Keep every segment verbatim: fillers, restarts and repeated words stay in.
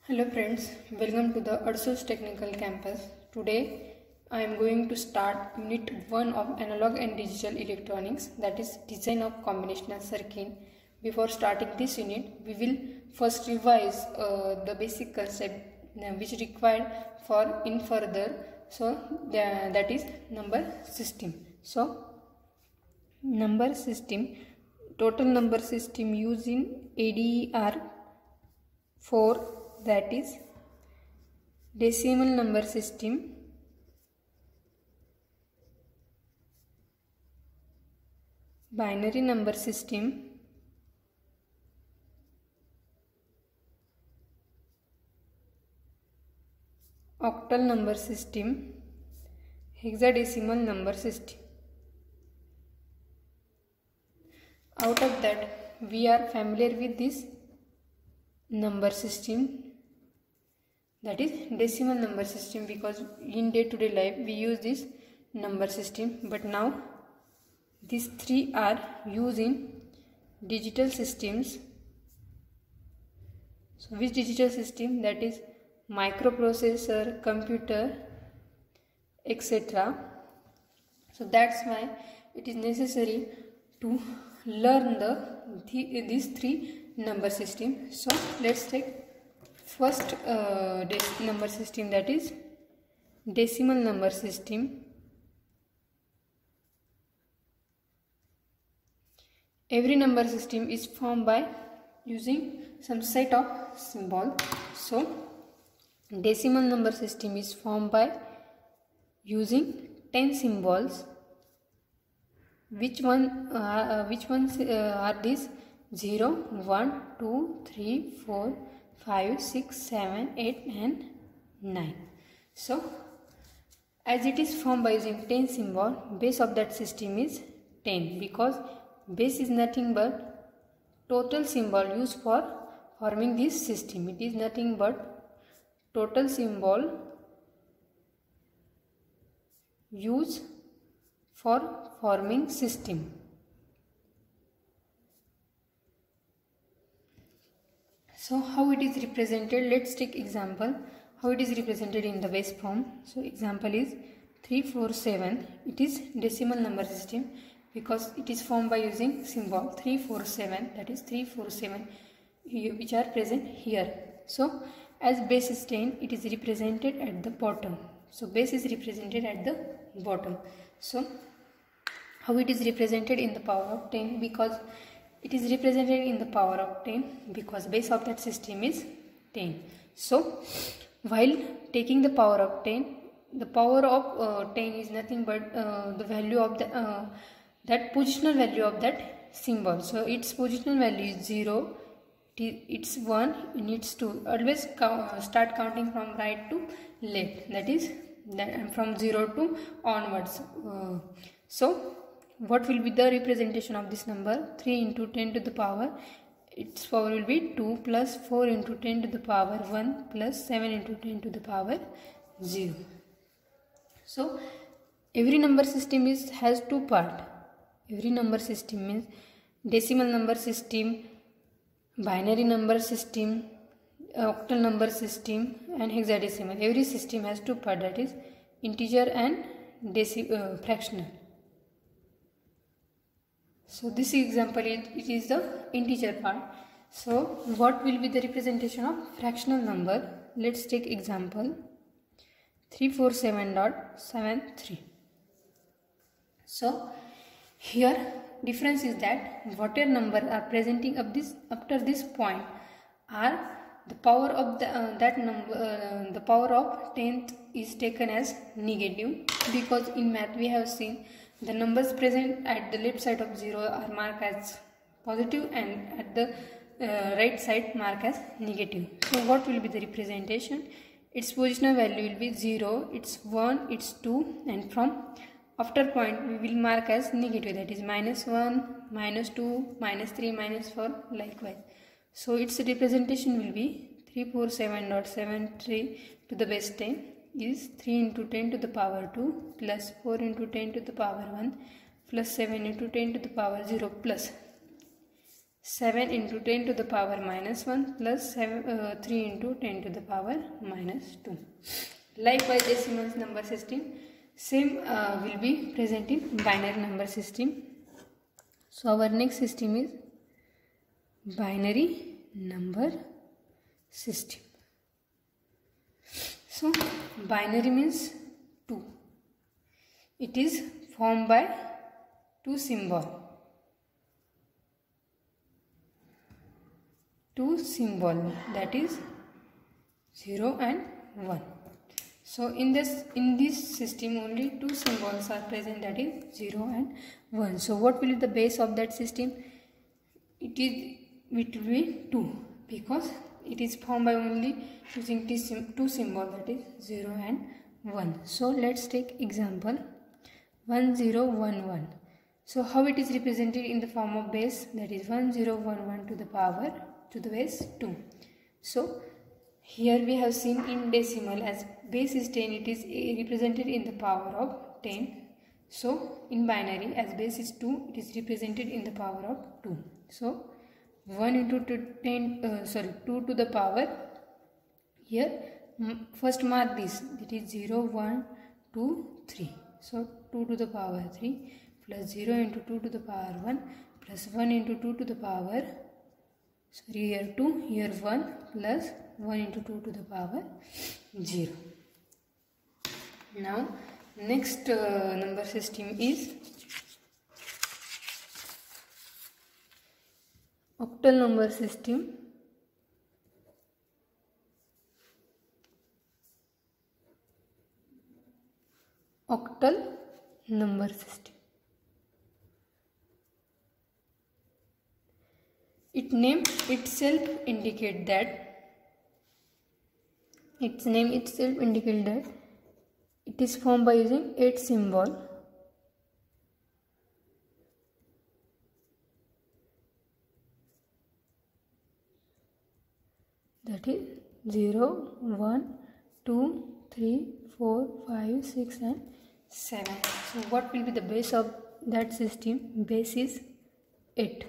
Hello friends, welcome to the Ursus Technical Campus. Today I am going to start Unit one of Analog and Digital Electronics, that is Design of Combinational Circuit. Before starting this unit, we will first revise uh, the basic concept uh, which required for in further. So uh, that is number system. So number system, total number system used in A D E R four, that is decimal number system, binary number system, octal number system, hexadecimal number system. Out of that, we are familiar with this number system, that is decimal number system, because in day-to-day life we use this number system. But now these three are used in digital systems. So which digital system? That is microprocessor, computer, et cetera. So that's why it is necessary to learn the, the these three number system. So let's take first uh, number system, that is decimal number system. Every number system is formed by using some set of symbol. So decimal number system is formed by using ten symbols. Which one uh, which ones uh, are these? zero, one, two, three, four, five, six, seven, eight and nine. So as it is formed by using ten symbol, base of that system is ten, because base is nothing but total symbol used for forming this system. It is nothing but total symbol used for forming system. So how it is represented? Let's take example how it is represented in the base form. So example is three four seven. It is decimal number system because it is formed by using symbol three four seven, that is three four seven, which are present here. So as base is ten, it is represented at the bottom. So base is represented at the bottom. So how it is represented in the power of ten? Because it is represented in the power of ten because base of that system is ten. So while taking the power of ten, the power of uh, ten is nothing but uh, the value of the uh, that positional value of that symbol. So its positional value is zero, it's one, and it's two. Always count, start counting from right to left, that is that from zero to onwards. Uh, so what will be the representation of this number? three into ten to the power, its power will be two, plus four into ten to the power one, plus seven into ten to the power zero. So every number system is has two part. Every number system means decimal number system, binary number system, octal number system and hexadecimal. Every system has two part, that is integer and deci uh, fractional. So this example, it, it is the integer part. So what will be the representation of fractional number? Let's take example three four seven point seven three. So here difference is that whatever number are presenting up this after this point are the power of the uh, that number uh, the power of tenth is taken as negative, because in math we have seen the numbers present at the left side of zero are marked as positive and at the uh, right side marked as negative. So what will be the representation? Its positional value will be zero, it's one, it's two, and from after point we will mark as negative, that is minus one, minus two, minus three, minus four, likewise. So its representation will be three four seven point seven three to the base ten is three into ten to the power two, plus four into ten to the power one, plus seven into ten to the power zero, plus seven into ten to the power minus one plus seven, uh, three into ten to the power minus two. Likewise, decimal number system same uh, will be present in binary number system. So our next system is binary number system. So binary means two. It is formed by two symbol. Two symbol, that is zero and one. So in this in this system only two symbols are present, that is zero and one. So what will be the base of that system? It is it will be two, because it is formed by only using two symbols, that is zero and one. So let's take example one zero one one. So how it is represented in the form of base, that is one zero one one to the power to the base two. So here we have seen in decimal as base is ten, it is represented in the power of ten. So in binary as base is two, it is represented in the power of two. So one into ten, uh, sorry two to the power, here first mark this, that is zero, one, two, three. So two to the power three plus zero into two to the power one plus one into two to the power, sorry here two, here one plus one into two to the power zero. Now next uh, number system is octal number system. Octal number system. Its name itself indicate that its name itself indicate that it is formed by using eight symbol. That is zero, one, two, three, four, five, six and seven. So what will be the base of that system? Base is eight.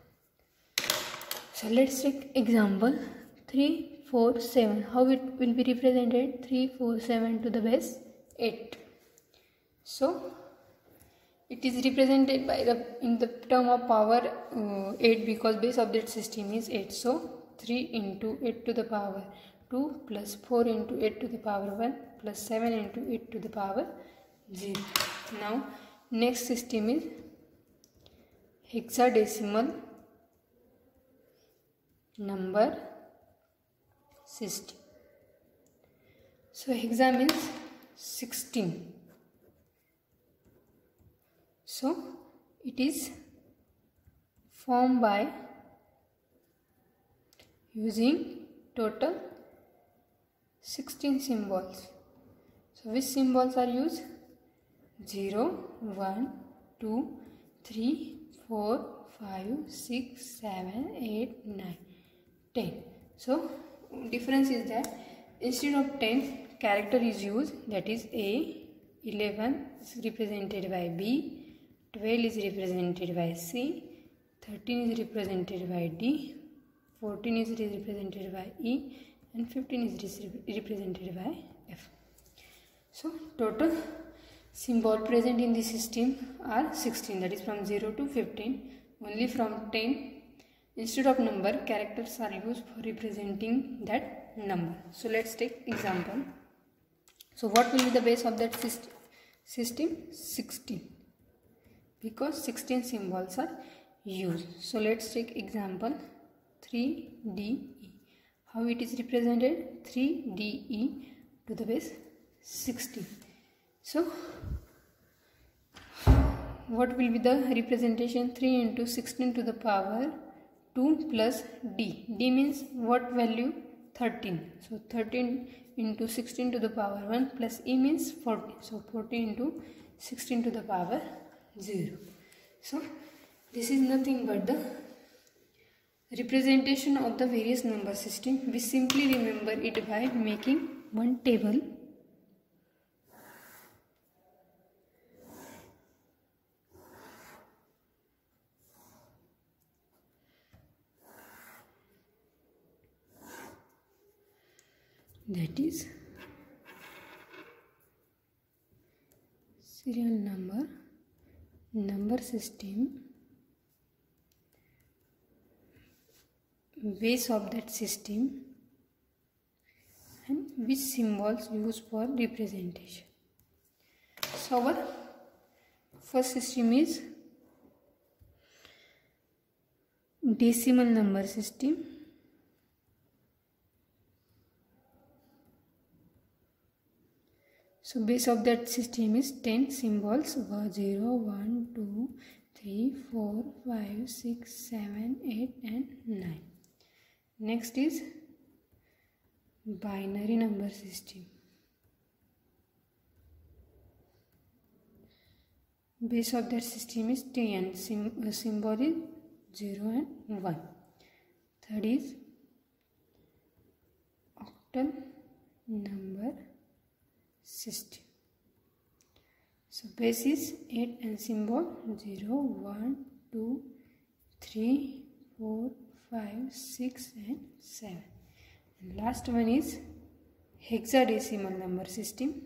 So let's take example three, four, seven. How it will be represented? three, four, seven to the base eight. So it is represented by the in the term of power uh, eight, because base of that system is eight. So three into eight to the power two plus four into eight to the power one plus seven into eight to the power zero. Now next system is hexadecimal number system. So hexa means sixteen. So it is formed by using total sixteen symbols. So which symbols are used? zero, one, two, three, four, five, six, seven, eight, nine, ten. So difference is that instead of ten, character is used, that is A, eleven is represented by B, twelve is represented by C, thirteen is represented by D, fourteen is represented by E, and fifteen is represented by F. So total symbol present in the system are sixteen, that is from zero to fifteen. Only from ten, instead of number, characters are used for representing that number. So let's take example. So what will be the base of that system? System sixteen, because sixteen symbols are used. So let's take example three D E. How it is represented? three D E to the base sixteen. So what will be the representation? three into sixteen to the power two plus D. D means what value? thirteen. So thirteen into sixteen to the power one plus E means forty. So forty into sixteen to the power zero. So this is nothing but the representation of the various number system. We simply remember it by making one table. that is serial number, number system, base of that system, and which symbols used for representation. So our first system is decimal number system. So base of that system is ten symbols, zero, one, two, three, four, five, six, seven, eight and nine. Next is binary number system. Base of that system is ten, Sim uh, symbol is zero and one. Third is octal number system. So base is eight and symbol zero, one, two, three, four, five, six and seven. And last one is hexadecimal number system.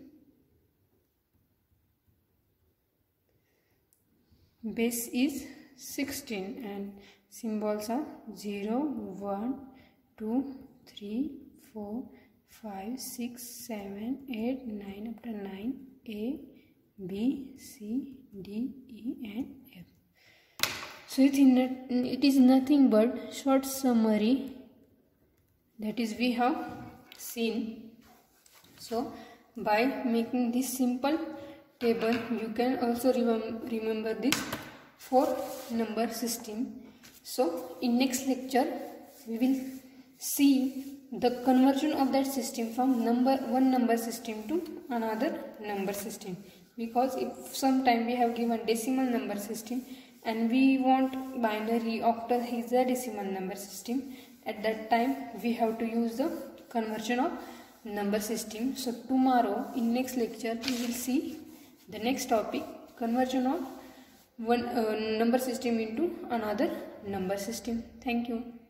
Base is sixteen and symbols are zero, one, two, three, four, five, six, seven, eight, nine, up to nine, A, B, C, D, E and F. So it is nothing but short summary that is we have seen. So by making this simple table you can also remem remember this four number system. So in next lecture we will see the conversion of that system from number one number system to another number system, because if sometime we have given decimal number system and we want binary, octal, hexadecimal number system, at that time we have to use the conversion of number system. So tomorrow in next lecture we will see the next topic, conversion of one uh, number system into another number system. Thank you.